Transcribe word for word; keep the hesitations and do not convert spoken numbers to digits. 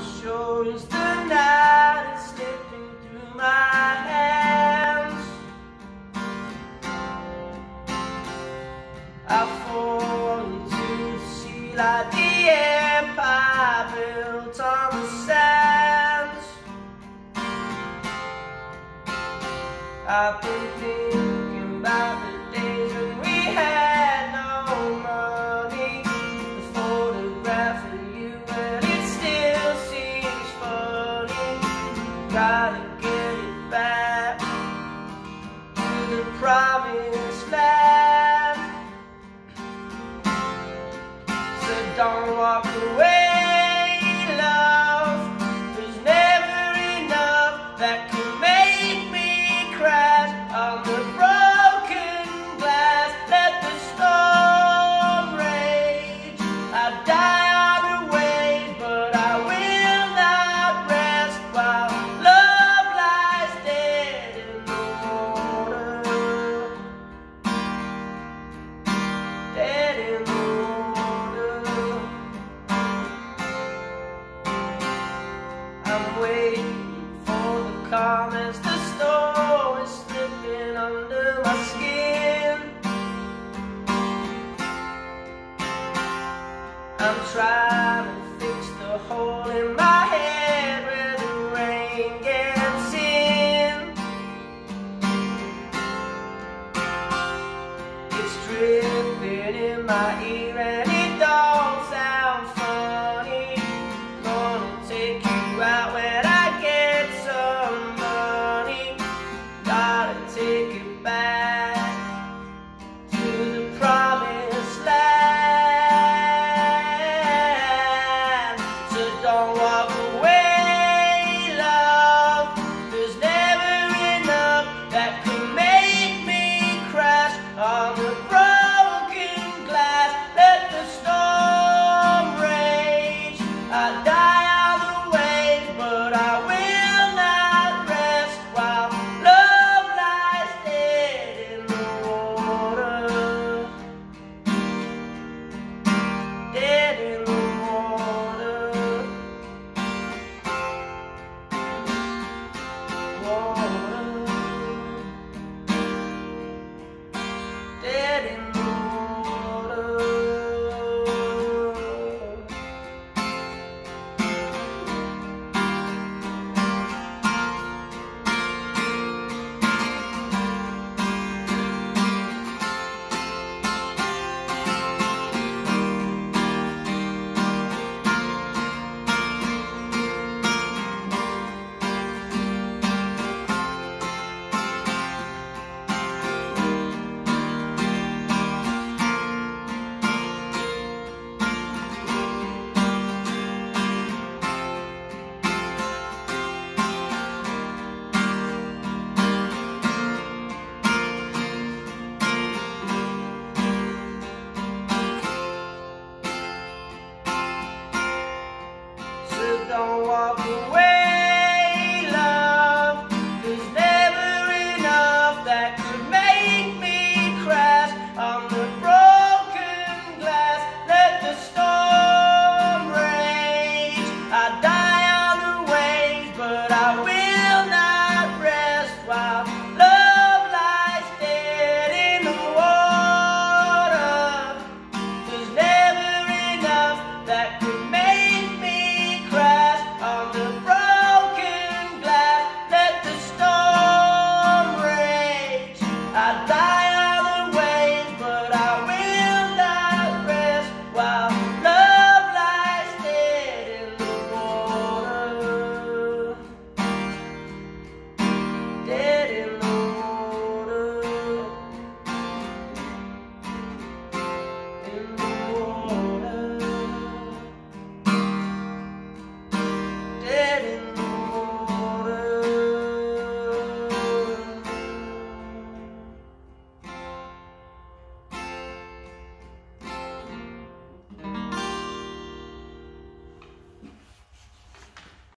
sure as the night is slipping through my hands. I fall into the sea like the empire built on the sands. I've been thinking about the days when we had no money. The photograph of you, well, it still seems funny. Gotta get it back to the promised land. So don't walk away, love. There's never enough that can make me crash on the broken glass. Let the storm rage. I die on the way, but I will not rest while love lies dead in the water. Dead in the water. I'm waiting for the calm as the storm is slipping under my skin. I'm trying to fix the hole in my head where the rain gets in. It's dripping in my ear.